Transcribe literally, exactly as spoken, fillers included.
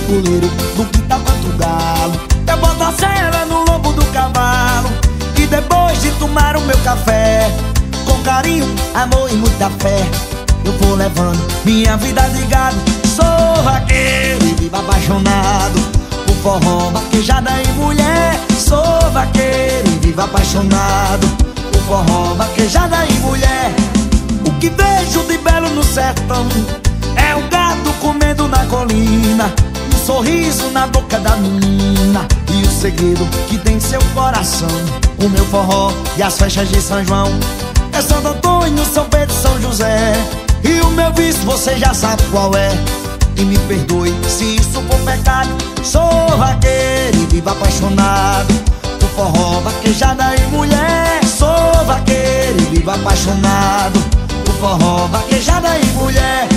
puleiro do que tá quanto galo. Eu boto a cela no lombo do cavalo e depois de tomar o meu café, com carinho, amor e muita fé, eu vou levando minha vida de gado. Sou vaqueiro e vivo apaixonado por forró, vaquejada e mulher. Sou vaqueiro e vivo apaixonado por forró, vaquejada e mulher. O que vejo de belo no sertão é um gato comendo na colina, um sorriso na boca da menina e o segredo que tem seu coração. O meu forró e as festas de São João é Santo Antônio, São Pedro, São José. E o meu vício você já sabe qual é. E me perdoe se isso for pecado. Sou vaqueiro e vivo apaixonado por forró, vaquejada e mulher. Sou vaqueiro e vivo apaixonado por forró, vaquejada e mulher.